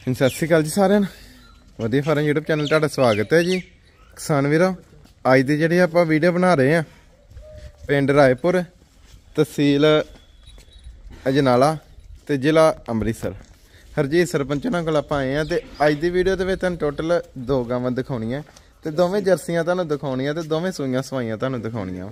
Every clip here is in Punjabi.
ਸਤਿ ਸ਼੍ਰੀ ਅਕਾਲ ਜੀ ਸਾਰਿਆਂ ਨੂੰ। ਵਧੀਆ ਫਾਰਮ YouTube ਚੈਨਲ ਤੁਹਾਡਾ ਸਵਾਗਤ ਹੈ ਜੀ। ਕਿਸਾਨ ਵੀਰੋ, ਅੱਜ ਦੀ ਜਿਹੜੀ ਆਪਾਂ ਵੀਡੀਓ ਬਣਾ ਰਹੇ ਆ ਪਿੰਡ ਰਾਏਪੁਰ, ਤਹਿਸੀਲ ਅਜਨਾਲਾ ਤੇ ਜ਼ਿਲ੍ਹਾ ਅੰਮ੍ਰਿਤਸਰ। ਹਰਜੀਤ ਸਰਪੰਚ ਨਾਲ ਕੋਲ ਆਪਾਂ ਆਏ ਆ ਤੇ ਅੱਜ ਦੀ ਵੀਡੀਓ ਦੇ ਵਿੱਚ ਤੁਹਾਨੂੰ ਟੋਟਲ 2 ਗਾਵਾਂ ਦਿਖਾਉਣੀਆਂ ਤੇ ਦੋਵੇਂ ਜਰਸੀਆਂ ਤੁਹਾਨੂੰ ਦਿਖਾਉਣੀਆਂ ਤੇ ਦੋਵੇਂ ਸੂਈਆਂ ਸਵਾਈਆਂ ਤੁਹਾਨੂੰ ਦਿਖਾਉਣੀਆਂ।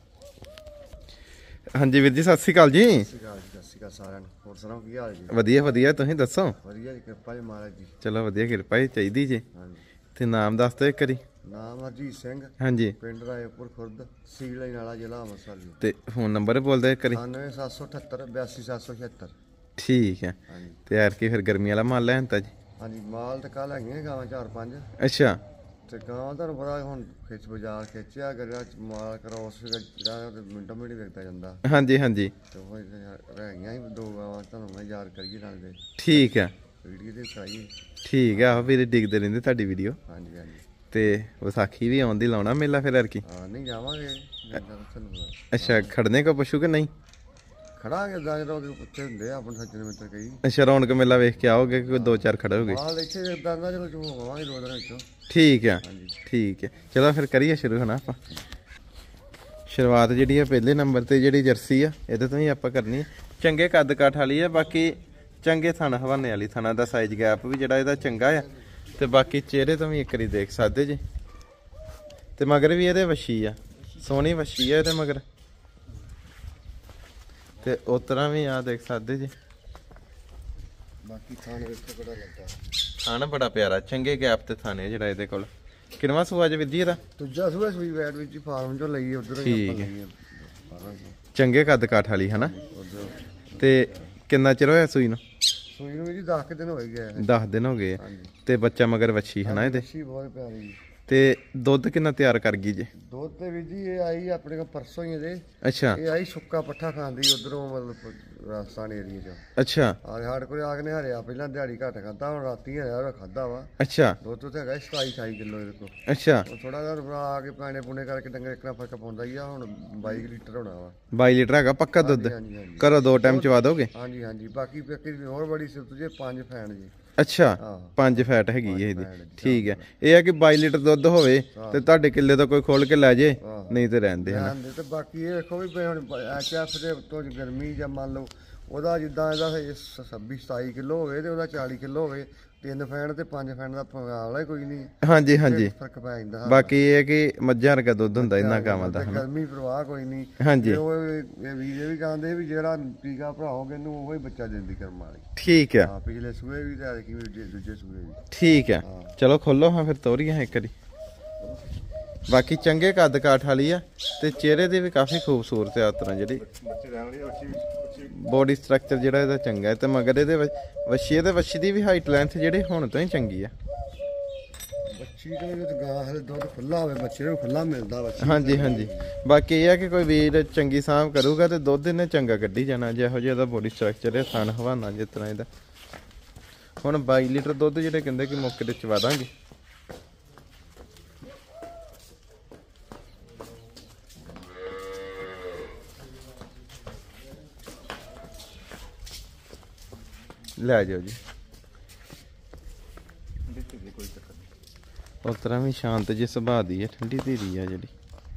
ਹਾਂਜੀ ਵੀਰ ਜੀ, ਸਤਿ ਸ਼੍ਰੀ ਅਕਾਲ ਜੀ। ਸਾਰਿਆਂ ਨੂੰ ਹੋਰ ਸੁਣਾਓ, ਕੀ ਹਾਲ ਜੀ? ਵਧੀਆ ਵਧੀਆ, ਤੁਸੀਂ ਦੱਸੋ? ਵਧੀਆ ਜੀ, ਕਿਰਪਾ ਜੀ ਮਹਾਰਾਜ ਜੀ। ਚਲੋ ਵਧੀਆ, ਕਿਰਪਾ ਹੀ ਚਾਹੀਦੀ ਜੀ। ਹਾਂਜੀ, ਤੇ ਨਾਮ ਦੱਸ ਦਿਓ ਇੱਕ ਵਾਰੀ। ਨਾਮ ਹਰਜੀਤ ਸਿੰਘ, ਹਾਂਜੀ, ਪਿੰਡ ਰਾਏਪੁਰ ਖੁਰਦ, ਤਹਿਸੀਲ ਅਜਨਾਲਾ, ਜ਼ਿਲ੍ਹਾ ਅੰਮ੍ਰਿਤਸਰ ਜੀ। ਤੇ ਫੋਨ ਨੰਬਰ ਬੋਲਦੇ ਇੱਕ ਵਾਰੀ। 9778 82776। ਠੀਕ ਹੈ। ਹਾਂਜੀ, ਤੇ ਯਾਰ ਕੀ ਫਿਰ ਗਰਮੀ ਵਾਲਾ ਮਾਲ ਲੈਣ ਤਾ ਜੀ? ਹਾਂਜੀ, ਮਾਲ ਤਾਂ ਕੱਲ ਹੈਗੀਆਂ ਗਾਵਾਂ 4-5 ਅੱਛਾ, ਤੇ ਗਾਵਾਂ ਤੁਹਾਨੂੰ ਪਤਾ ਹੁਣ ਖਿੱਚ ਬਾਜ਼ਾਰ ਖਿੱਚਿਆ ਕਰਿਆ ਮਾਲ ਕਰੋਸ ਜਿਹੜਾ ਮਿੰਟੋ ਮਿੰਟ ਵਿਕਦਾ ਜਾਂਦਾ। ਹਾਂਜੀ ਹਾਂਜੀ, ਤੇ ਉਹ ਰਹਿ ਗਈਆਂ ਸੀ 2 ਗਾਵਾਂ, ਤੁਹਾਨੂੰ ਮੈਂ ਯਾਦ ਕਰੀਏ ਨਾਲ ਦੇ ਠੀਕ ਹੈ। ਵੀਡੀਓ ਤੇ ਕਰਾਈਏ। ਠੀਕ ਹੈ, ਆਹੋ ਵੀਰੇ ਡਿੱਗਦੇ ਰਹਿੰਦੇ ਤੁਹਾਡੀ ਵੀਡੀਓ। ਹਾਂਜੀ ਹਾਂਜੀ, ਤੇ ਵਿਸਾਖੀ ਵੀ ਆਉਣ ਦੀ ਲਾਉਣਾ ਮੇਲਾ ਫਿਰ ਕੀ? ਹਾਂ ਨਹੀਂ ਜਾਵਾਂਗੇ ਤੁਹਾਨੂੰ। ਅੱਛਾ, ਖੜਨੇ ਕੋ ਪਸ਼ੂ ਕਿ ਨਹੀਂ? ਖੜਾਂਗੇ ਜਦੋਂ ਪੁੱਛੇ ਹੁੰਦੇ ਆ ਆਪਣੇ ਸੱਜਣ ਮਿੱਤਰ ਕਈ। ਅੱਛਾ, ਰੌਣਕ ਮੇਲਾ ਵੇਖ ਕੇ ਆਓਗੇ ਕਿ ਕੋਈ 2-4 ਖੜੋਗੇ? ਮਾਲ ਇੱਥੇ ਇਦਾਂ ਦਾ ਜਦੋਂ ਹੋਵਾਂਗੇ 2 ਦਿਨਾਂ ਵਿੱਚੋਂ। ਠੀਕ ਹੈ, ਹਾਂਜੀ ਠੀਕ ਹੈ। ਚਲੋ ਫਿਰ ਕਰੀਏ ਸ਼ੁਰੂ ਹਨਾ ਆਪਾਂ। ਸ਼ੁਰੂਆਤ ਜਿਹੜੀ ਆ ਪਹਿਲੇ ਨੰਬਰ ਤੇ ਜਿਹੜੀ ਜਰਸੀ ਆ ਇਹਦੇ ਤੋਂ ਹੀ ਆਪਾਂ ਕਰਨੀ ਹੈ। ਚੰਗੇ ਕੱਦ ਕਾਠ ਵਾਲੀ ਆ, ਬਾਕੀ ਚੰਗੇ ਥਣ ਹਵਾਨੇ ਵਾਲੀ, ਥਣਾ ਦਾ ਸਾਈਜ਼ ਗੈਪ ਵੀ ਜਿਹੜਾ ਇਹਦਾ ਚੰਗਾ ਆ। ਤੇ ਬਾਕੀ ਚਿਹਰੇ ਤੋਂ ਵੀ ਇੱਕ ਵਾਰੀ ਦੇਖ ਸਕਦੇ ਜੀ। ਤੇ ਮਗਰ ਵੀ ਇਹਦੇ ਵੱਛੀ ਆ, ਸੋਹਣੀ ਵੱਛੀ ਆ ਇਹਦੇ ਮਗਰ। ਤੇ ਉਸ ਤਰ੍ਹਾਂ ਵੀ ਆ ਦੇਖ ਸਕਦੇ ਜੀ। ਬਾਕੀ ਥਾਣੇ ਵਿੱਚ ਬੜਾ ਲੱਗਾ, ਥਣ ਬੜਾ ਪਿਆਰਾ, ਚੰਗੇ ਗੈਪ ਤੇ ਥਾਣੇ ਜਿਹੜਾ ਇਹਦੇ ਕੋਲ। ਕਿੰਨਵਾਂ ਸੂਆ ਅੱਜ ਵਿੱਧੀ ਇਹਦਾ? ਦੂਜਾ ਸੂਆ ਸੂਈ ਵੈਟ ਵਿੱਚ ਫਾਰਮ ਚੋਂ ਲਈ ਉਧਰ। ਠੀਕ ਹੈ, ਚੰਗੇ ਕੱਦ ਕਾਠ ਵਾਲੀ ਹਨਾ। ਉਧਰ ਤੇ ਕਿੰਨਾ ਚਿਰ ਹੋਇਆ ਸੂਈ ਨੂੰ? ਸੂਈ ਨੂੰ ਜੀ 10 ਦਿਨ ਹੋ ਗਏ। 10 ਦਿਨ ਹੋ ਗਏ। ਤੇ ਬੱਚਾ ਮਗਰ ਵੱਛੀ ਹਨਾ ਇਹਦੇ? ਵੱਛੀ ਬਹੁਤ ਪਿਆਰੀ ਜੀ। ਤੇ ਦੁੱਧ ਕਿੰਨਾ ਤਿਆਰ ਕਰ ਗਈ ਜੀ? ਦੁੱਧ ਤੇ ਵੀ ਜੀ ਇਹ ਆਈ ਆਪਣੇ ਕੋਲ ਪਰਸੋਂ ਹੀ ਇਹਦੇ। ਅੱਛਾ ਇਹ ਆਈ ਸੁੱਕਾ ਪੱਠਾ ਖਾਂਦੀ ਉਧਰੋਂ, ਮਤਲਬ ਰਾਜਸਥਾਨ ਏਰੀਏ ਚ। ਅੱਛਾ ਆ ਸਾਡੇ ਕੋਲ ਆ ਕੇ ਨੇ ਹਰਿਆ, ਪਹਿਲਾਂ ਦਿਹਾੜੀ ਘੱਟ ਖਾਦਾ, ਹੁਣ ਰਾਤੀ ਹਰਿਆ ਖਾਦਾ ਵਾ। ਅੱਛਾ ਦੁੱਧ ਤੇ ਹੈਗਾ 27-28 ਕਿਲੋ ਇਹਦੇ ਕੋਲ। ਅੱਛਾ, ਥੋੜਾ ਜਿਹਾ ਆ ਕੇ ਪਾਣੇ ਪੁਣੇ ਕਰਕੇ ਡੰਗਰ ਇੱਕ ਨਾਲ ਫਰਕ ਪਾਉਂਦਾ ਹੀ ਆ। ਹੁਣ 22 ਲੀਟਰ ਹੋਣਾ ਵਾ। 22 ਲੀਟਰ ਹੈਗਾ ਪੱਕਾ ਦੁੱਧ? ਹਾਂਜੀ ਹਾਂਜੀ, ਘਰੋਂ 2 ਟਾਈਮ ਚਵਾ ਦੋਗੇ? ਹਾਂਜੀ ਹਾਂਜੀ। ਬਾਕੀ ਪੱਕੀ ਦੀ ਹੋਰ ਬੜੀ ਸਿਫਤ ਜੀ, 5 ਫੈਨ ਜੀ। ਅੱਛਾ, 5 ਫੈਟ ਹੈਗੀ ਹੈ ਇਹਦੀ। ਠੀਕ ਹੈ, ਇਹ ਹੈ ਕਿ 22 ਲੀਟਰ ਦੁੱਧ ਹੋਵੇ ਤੇ ਤੁਹਾਡੇ ਕਿੱਲੇ ਤੋਂ ਕੋਈ ਖੋਲ ਕੇ ਲੈ ਜੇ, ਨਹੀਂ ਤੇ ਰਹਿੰਦੇ ਹਨ। ਤੇ ਬਾਕੀ ਇਹ ਦੇਖੋ ਵੀ ਹੁਣ ਐਚਐਫ ਦੇ ਉੱਤੋਂ ਗਰਮੀ ਜਾਂ ਮੰਨ ਲਓ ਉਹਦਾ ਜਿੱਦਾਂ ਇਹਦਾ 26-27 ਕਿਲੋ ਹੋਵੇ ਤੇ ਉਹਦਾ 40 ਕਿਲੋ ਹੋਵੇ, 3 ਫੈਨ ਤੇ 5 ਫੈਨ ਦਾ ਵਾਲਾ ਕੋਈ ਨਹੀਂ। ਹਾਂਜੀ ਹਾਂਜੀ, ਫਰਕ ਪੈ ਜਾਂਦਾ। ਬਾਕੀ ਇਹ ਹੈ ਕਿ ਮੱਝਾਂ ਵਰਗਾ ਦੁੱਧ ਹੁੰਦਾ ਇਹਨਾਂ ਗਾਵਾਂ ਦਾ। ਗਰਮੀ ਪ੍ਰਵਾਹ ਕੋਈ ਨਹੀਂ। ਹਾਂਜੀ, ਉਹ ਵੀਰੇ ਵੀ ਕਹਿੰਦੇ ਵੀ ਜਿਹੜਾ ਟੀਕਾ ਭਰਾਓਗੇ ਇਹਨੂੰ ਉਹੀ ਬੱਚਾ ਦਿੰਦੀ ਕਰਮ ਵਾਲੀ। ਠੀਕ ਹੈ। ਹਾਂ, ਪਿਛਲੇ ਸੂਏ ਵੀ ਤੇ ਕਿ ਦੂਜੇ ਸੂਏ ਵੀ। ਠੀਕ ਹੈ, ਚਲੋ ਖੋਲੋ ਹਾਂ ਫਿਰ ਤੋਰੀਆਂ ਇੱਕ ਵਾਰੀ। ਬਾਕੀ ਚੰਗੇ ਕੱਦ ਕਾਠ ਵਾਲੀ ਆ ਤੇ ਚਿਹਰੇ ਦੀ ਵੀ ਕਾਫੀ ਖੂਬਸੂਰਤ ਆ। ਉਤਰਾਂ ਜਿਹੜੀ ਬੋਡੀ ਸਟਰਕਚਰ ਜਿਹੜਾ ਇਹਦਾ ਚੰਗਾ ਹੈ। ਤੇ ਮਗਰ ਇਹਦੇ ਵੱਛੀ ਤੇ ਵੱਛੀ ਦੀ ਵੀ ਹਾਈਟ ਲੈਂਥ ਜਿਹੜੀ ਹੁਣ ਤੋਂ ਹੀ ਚੰਗੀ ਆ। ਬੱਚੀ ਦੇ ਗਾਂ ਹਲੇ ਦੁੱਧ ਖੁੱਲਾ ਹੋਵੇ, ਬੱਚੇ ਨੂੰ ਖੁੱਲਾ ਮਿਲਦਾ ਬੱਚੀ। ਹਾਂਜੀ ਹਾਂਜੀ, ਬਾਕੀ ਇਹ ਆ ਕਿ ਕੋਈ ਵੀਰ ਚੰਗੀ ਸਾਂਭ ਕਰੂਗਾ ਤੇ ਦੁੱਧ ਇਹਨੇ ਚੰਗਾ ਕੱਢੀ ਜਾਣਾ। ਜਿਹੋ ਜਿਹਾ ਇਹਦਾ ਬੋਡੀ ਸਟਰਕਚਰ ਹੈ, ਥਣ ਹਵਾਨਾ ਜਿਸ ਤਰ੍ਹਾਂ ਇਹਦਾ। ਹੁਣ 22 ਲੀਟਰ ਦੁੱਧ ਜਿਹੜੇ ਕਹਿੰਦੇ ਕਿ ਮੌਕੇ ਤੇ ਚਵਾ ਦਾਂਗੇ। ਲੈ ਜਾਓ ਜੀ। ਉਸ ਤਰ੍ਹਾਂ ਵੀ ਸ਼ਾਂਤ ਜਿਹੇ ਸੁਭਾਅ ਦੀ ਹੈ, ਠੰਡੀ ਧੀਰੀ ਆ ਜਿਹੜੀ।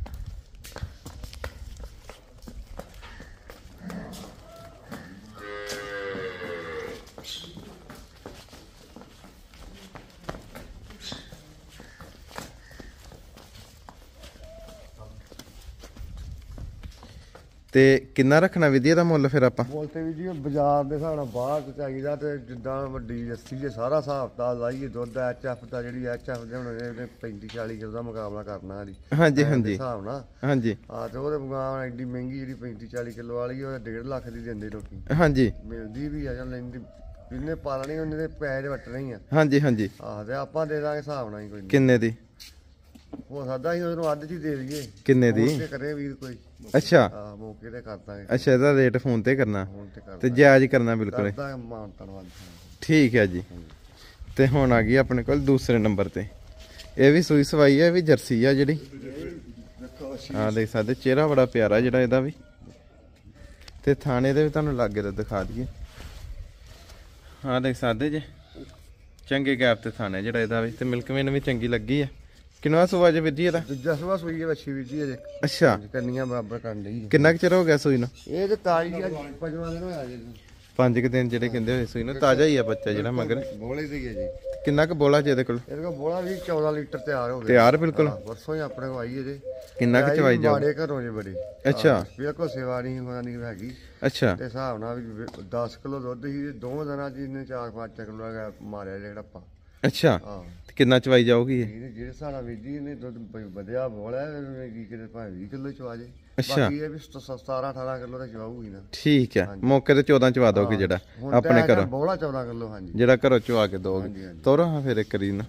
ਤੇ ਕਿੰਨਾ ਰੱਖਣਾ ਵਿਧੀ ਦਾ ਮੁੱਲ ਫਿਰ ਆਪਾਂ? ਮੁੱਲ ਤੇ ਵੀ ਜੀ ਬਾਜ਼ਾਰ ਦੇ ਹਿਸਾਬ ਨਾਲ ਬਾਹਰ ਤੇ ਚਾਹੀਦਾ, ਤੇ ਜਿੱਦਾਂ ਵੱਡੀ ਜੱਸੀ ਜੇ ਸਾਰਾ ਹਿਸਾਬ ਤਾਂ ਲਾਈਏ ਦੁੱਧ ਐਚਐਫ ਦਾ, ਜਿਹੜੀ ਐਚਐਫ ਦੇ ਹੁਣ ਇਹਨੇ 35-40 ਕਿਲੋ ਦਾ ਮੁਕਾਬਲਾ ਕਰਨਾ ਜੀ। ਹਾਂਜੀ ਹਾਂਜੀ, ਹਿਸਾਬ ਨਾਲ। ਹਾਂਜੀ ਹਾਂ, ਤੇ ਉਹਦੇ ਮੁਕਾਬਲੇ ਐਡੀ ਮਹਿੰਗੀ ਜਿਹੜੀ 35-40 ਕਿਲੋ ਵਾਲੀ ਉਹ 1.5 ਲੱਖ ਦੀ ਦਿੰਦੇ ਲੋਕੀ। ਹਾਂਜੀ, ਮਿਲਦੀ ਵੀ ਆ ਜਾਂ ਲੈਂਦੀ, ਜਿੰਨੇ ਪਾਲਣੀ ਉਹਨੇ ਦੇ ਪੈਸੇ ਵੱਟਣੇ ਹੀ ਆ। ਹਾਂਜੀ ਹਾਂਜੀ, ਆਹ ਤੇ ਆਪਾਂ ਦੇ ਦਾਂਗੇ ਹਿਸਾਬ ਨਾਲ ਹੀ। ਕੋਈ ਕਿੰਨੇ ਦੀ ਹੋ ਸਕਦਾ ਸੀ ਉਹਨੂੰ ਅੱਧ ਚ ਦੇ ਦਈਏ। ਕਿੰਨੇ ਦੀ ਕਰੇ ਵੀਰ ਕੋਈ? ਅੱਛਾ, ਹਾਂ ਮੌਕੇ ਤੇ ਕਰ ਦਾਂਗੇ। ਅੱਛਾ, ਇਹਦਾ ਰੇਟ ਫੋਨ ਤੇ ਕਰਨਾ ਤੇ ਜਾਇਜ਼ ਕਰਨਾ ਬਿਲਕੁਲ। ਠੀਕ ਹੈ ਜੀ। ਤੇ ਹੁਣ ਆ ਗਈ ਆਪਣੇ ਕੋਲ ਦੂਸਰੇ ਨੰਬਰ ਤੇ। ਇਹ ਵੀ ਸੂਈ ਸਵਾਈ ਹੈ, ਇਹ ਵੀ ਜਰਸੀ ਆ ਜਿਹੜੀ। ਆ ਦੇਖ ਸਕਦੇ, ਚਿਹਰਾ ਬੜਾ ਪਿਆਰਾ ਜਿਹੜਾ ਇਹਦਾ ਵੀ। ਤੇ ਥਾਣੇ ਦੇ ਵੀ ਤੁਹਾਨੂੰ ਲਾਗੇ ਤੋਂ ਦਿਖਾ ਦਈਏ। ਆ ਦੇਖ ਸਕਦੇ ਜੇ ਚੰਗੇ ਗੈਪ ਤੇ ਥਾਣਾ ਜਿਹੜਾ ਇਹਦਾ ਵੀ ਤੇ ਮਿਲਕ ਵੇਨ ਵੀ ਚੰਗੀ ਲੱਗੀ ਆ। ਕਿੰਨਾ ਸੂਆ ਜੇ ਵੀਰ ਜੀ ਇਹਦਾ? ਦੂਜਾ ਸੂਆ ਸੂਈ ਹੈ ਵੱਛੀ ਵੀਰ ਜੀ ਅਜੇ। ਅੱਛਾ, ਕੰਨੀਆਂ ਬਰਾਬਰ ਕਰਨ ਲਈ। ਕਿੰਨਾ ਕੁ ਚਿਰ ਹੋ ਗਿਆ ਸੂਈ ਨੂੰ? ਇਹ ਤੇ ਤਾਜੀ ਆ, 5 ਦਿਨ ਹੋਇਆ ਜੀ। 5 ਦਿਨ ਜਿਹੜੇ ਕਹਿੰਦੇ ਹੋਏ ਸੂਈ ਨੂੰ, ਤਾਜ਼ਾ ਹੀ ਆ ਬੱਚਾ ਜਿਹੜਾ ਮਗਰ। ਬੋਲੇ ਦੀ ਹੈ ਜੀ। ਕਿੰਨਾ ਕੁ ਬੋਲਾ ਜੀ ਇਹਦੇ ਕੋਲ? ਇਹਦੇ ਕੋਲ ਬੋਲਾ ਵੀ 14 ਲੀਟਰ ਤਿਆਰ ਹੋ ਗਿਆ। ਤਿਆਰ ਬਿਲਕੁਲ। ਵਰਸੋਂ ਹੀ ਆਪਣੇ ਕੋਲ ਆਈ ਇਹਦੇ। ਕਿੰਨਾ ਕੁ ਚਵਾਈ ਜਾਓ? ਮਾੜੇ ਘਰੋਂ ਜੇ ਬੜੀ। ਅੱਛਾ, ਬਿਲਕੁਲ ਸੇਵਾ ਨਹੀਂ ਹੋਣੀ ਹੈਗੀ। ਅੱਛਾ, ਤੇ ਹਿਸਾਬ ਨਾਲ ਵੀ 10 ਕਿਲੋ ਦੁੱਧ ਸੀ, 2 ਦਿਨਾਂ ਚ ਇਹਨੇ 4-5 ਕਿਲੋ ਮਾਰਿਆ ਜਿਹੜਾ ਆਪਾਂ। ਅੱਛਾ, ਹਾਂ। ਕਿੰਨਾ ਚਵਾਈ ਜਾਊਗੀ ਇਹ? ਜਿਹੜੇ ਹਿਸਾਬ ਨਾਲ ਵੀਜੀ ਇਹਨੇ ਦੁੱਧ ਵਧਿਆ ਬੋਲਾ ਕੀ ਕਿਤੇ ਭਾਵੇਂ 20 ਕਿਲੋ ਚਵਾ ਜੇ। ਅੱਛਾ, ਬਾਕੀ ਇਹ ਵੀ 17-18 ਕਿਲੋ ਦਾ ਚਵਾਊਗੀ ਨਾ। ਠੀਕ ਹੈ, ਮੌਕੇ ਤੇ 14 ਚਵਾ ਦੋਗੇ ਜਿਹੜਾ ਆਪਣੇ ਘਰੋਂ? ਬੋਲਾ 14 ਕਿਲੋ। ਹਾਂਜੀ, ਜਿਹੜਾ ਘਰੋਂ ਚਵਾ ਕੇ ਦੋਗੇ। ਤੋਰੋ ਹਾਂ ਫਿਰ ਇੱਕ ਰੀ ਨਾ।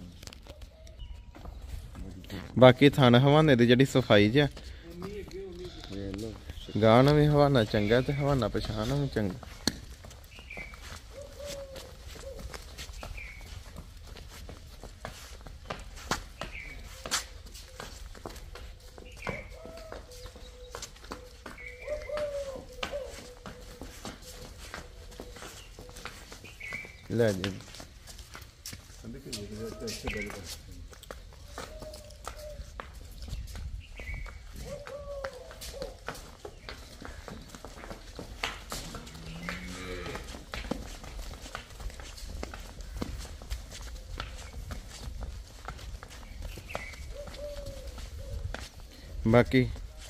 ਬਾਕੀ ਥਣ ਹਵਾਨੇ ਦੀ ਜਿਹੜੀ ਸਫਾਈ ਜਿਹਾ ਗਾਣ ਵੀ ਹਵਾਨਾ ਚੰਗਾ ਤੇ ਹਵਾਨਾ ਪਛਾਣ ਵੀ ਚੰਗਾ। ਲੈ ਜੀ ਬਾਕੀ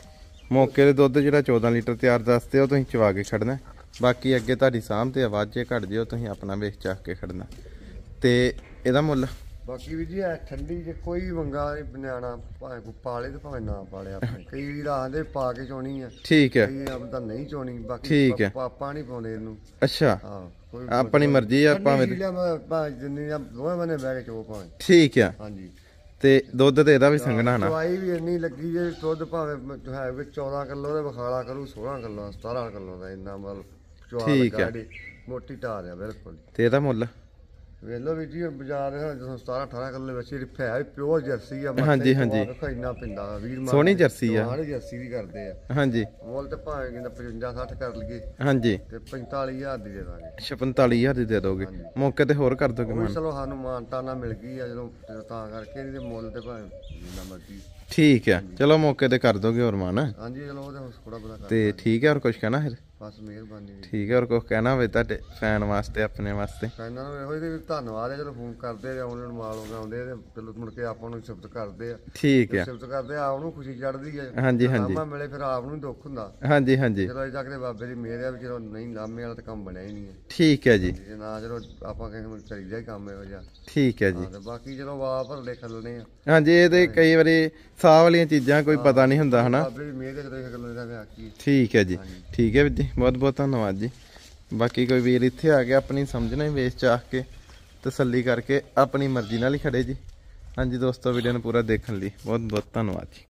ਮੌਕੇ ਦੇ ਦੁੱਧ ਜਿਹੜਾ 14 ਲੀਟਰ ਤਿਆਰ ਦੱਸਦੇ ਹੋ ਤੁਸੀਂ ਚਵਾ ਕੇ ਖੜਨਾ। ਬਾਕੀ ਅੱਗੇ ਤੁਹਾਡੀ ਸਾਂਭ ਤੇ ਆਵਾਜ਼ ਜੇ ਘਟ ਜਿਓ ਤੁਸੀਂ ਆਪਣਾ ਵੇਖ ਚਾਹ ਕੇ ਖੜਨਾ। ਤੇ ਇਹਦਾ ਮੁੱਲ ਬਾਕੀ ਵੀ ਜੀ ਐ ਠੰਡੀ ਜੇ ਕੋਈ ਮੰਗਾ ਨਹੀਂ ਬਣਾਣਾ, ਭਾਵੇਂ ਕੋਈ ਪਾਲੇ ਤੇ ਭਾਵੇਂ ਨਾ ਪਾਲੇ। ਆਪਣੇ ਕਈ ਵੀਰ ਆਂਦੇ ਪਾ ਕੇ ਚੋਣੀ ਆ। ਠੀਕ ਹੈ, ਕਈ ਆਪਦਾ ਨਹੀਂ ਚੋਣੀ। ਬਾਕੀ ਠੀਕ ਹੈ, ਪਾਪਾ ਨਹੀਂ ਪਾਉਂਦੇ ਇਹਨੂੰ। ਅੱਛਾ, ਹਾਂ, ਕੋਈ ਆਪਣੀ ਮਰਜ਼ੀ ਆ ਭਾਵੇਂ ਜਿੰਨੀ ਦੋਵੇਂ ਬੰਨੇ ਬਹਿ ਕੇ ਚੋ ਭਾਵੇਂ। ਠੀਕ ਆ। ਹਾਂਜੀ, ਤੇ ਦੁੱਧ ਤੇ ਇਹਦਾ ਵੀ ਸੰਘਣਾ ਨਾ? ਦਵਾਈ ਵੀ ਇੰਨੀ ਲੱਗੀ ਜੇ ਦੁੱਧ ਭਾਵੇਂ ਹੈ ਵੀ 14 ਕਿਲੋ ਦੇ ਵਿਖਾਲਾ ਕਰੂ, 16 ਕਿਲੋ 17 ਕਿਲੋ ਦਾ ਇੰਨਾ ਮਤਲਬ ਠੀਕ ਹੈ, ਮੋਟੀ ਟਾਰ ਆ ਬਿਲਕੁਲ। ਤੇ ਇਹਦਾ ਮੁੱਲ ਵੇਖ ਲਓ ਵੀ ਜੀ ਬਾਜ਼ਾਰ ਜਦੋਂ 17-18 ਕਿਲੋ ਵਿੱਚ ਹੈ ਪਿਓਰ ਜਰਸੀ ਆ। ਹਾਂਜੀ, ਹਾਂਜੀ, ਇੰਨਾ ਪਿੰਦਾ ਵੀਰ ਸੋਹਣੀ ਜਰਸੀ ਆ। ਸਾਰੇ ਜਰਸੀ ਵੀ ਕਰਦੇ ਆ। ਹਾਂਜੀ, ਮੁੱਲ ਤੇ ਭਾਵੇਂ ਕਹਿੰਦਾ 55-60 ਕਰ ਲਈਏ। ਹਾਂਜੀ, ਤੇ 45,000 ਦੀ ਦੇ ਦਾਂਗੇ। 45,000 ਦੀ ਦੇ ਦੋਗੇ? ਮੌਕੇ ਤੇ ਹੋਰ ਕਰ ਦੋਗੇ? ਚਲੋ ਸਾਨੂੰ ਮਾਨਤਾ ਨਾ ਮਿਲ ਗਈ ਆ ਜਦੋਂ ਤਾਂ ਕਰਕੇ ਨਹੀਂ ਤੇ ਮੁੱਲ ਤੇ ਭਾਵੇਂ ਜਿੰਨਾ ਮਰਜ਼ੀ। ਠੀਕ ਹੈ, ਚਲੋ ਮੌਕੇ ਤੇ ਕਰ ਦੋਗੇ ਹੋਰ ਮਾਨ? ਹਾਂਜੀ, ਚਲੋ ਉਹਦੇ ਥੋੜਾ ਬੜਾ ਤੇ ਠੀਕ ਹੈ। ਹੋਰ ਕੁਝ ਕਹਿਣਾ ਫਿਰ? ਬਸ ਮਿਹਰਬਾਨੀ। ਠੀਕ ਹੈ, ਹੋਰ ਕੁਝ ਕਹਿਣਾ ਹੋਵੇ ਤੁਹਾਡੇ ਫੈਨ ਵਾਸਤੇ, ਆਪਣੇ ਵਾਸਤੇ? ਫੈਨਾਂ ਨੂੰ ਇਹੋ ਹੀ ਧੰਨਵਾਦ ਹੈ। ਚਲੋ ਫੋਨ ਕਰਦੇ ਆ, ਉਹਨਾਂ ਨੂੰ ਮਾਲ ਆਉਂਦੇ ਆ, ਚਲੋ ਮੁੜ ਕੇ ਆਪਾਂ ਨੂੰ ਸਿਫਤ ਕਰਦੇ ਆ। ਠੀਕ ਹੈ, ਸਿਫਤ ਕਰਦੇ ਆ, ਉਹਨੂੰ ਖੁਸ਼ੀ ਚੜ੍ਹਦੀ ਹੈ। ਹਾਂਜੀ, ਹਾਂਜੀ, ਮਿਲੇ ਫਿਰ ਆਪ ਨੂੰ ਦੁੱਖ ਹੁੰਦਾ। ਹਾਂਜੀ, ਹਾਂਜੀ, ਚਲੋ ਅਜੇ ਤੱਕ ਤੇ ਬਾਬੇ ਦੀ ਮਿਹਰ ਆ ਵੀ ਚਲੋ ਨਹੀਂ ਲਾਮੇ ਵਾਲਾ ਤਾਂ ਕੰਮ ਬਣਿਆ ਹੀ ਨਹੀਂ ਹੈ। ਠੀਕ ਹੈ ਜੀ। ਜੇ ਨਾ ਚਲੋ ਆਪਾਂ ਕਹਿੰਦੇ ਕਰੀਦਾ ਹੀ ਕੰਮ ਇਹੋ ਜਿਹਾ। ਠੀਕ ਹੈ ਜੀ। ਤੇ ਬਾਕੀ ਚਲੋ ਵਾਹ ਭਰਲੇ ਖੱਲਣੇ ਆ। ਹਾਂਜੀ, ਇਹ ਤੇ ਕਈ ਵਾਰੀ ਸਾਹ ਵਾਲੀਆਂ ਚੀਜ਼ਾਂ ਕੋਈ ਪਤਾ ਨਹੀਂ ਹੁੰਦਾ ਹਨਾ। ਬਾਬੇ ਦੀ ਮਿਹਰ ਹੈ, ਜਦੋਂ ਗੱਲੋਂ ਇਹਦਾ ਆਖੀ। ਠੀਕ ਹੈ ਜੀ, ਠੀਕ ਹੈ ਵੀਰ ਜੀ, ਬਹੁਤ ਬਹੁਤ ਧੰਨਵਾਦ ਜੀ। ਬਾਕੀ ਕੋਈ ਵੀਰ ਇੱਥੇ ਆ ਗਿਆ ਆਪਣੀ ਸਮਝਣਾ ਹੀ ਵੇਚ ਚਾਹ ਕੇ ਤਸੱਲੀ ਕਰਕੇ ਆਪਣੀ ਮਰਜ਼ੀ ਨਾਲ ਹੀ ਖੜੇ ਜੀ। ਹਾਂਜੀ ਦੋਸਤੋ, ਵੀਡੀਓ ਨੂੰ ਪੂਰਾ ਦੇਖਣ ਲਈ ਬਹੁਤ ਬਹੁਤ ਧੰਨਵਾਦ ਜੀ।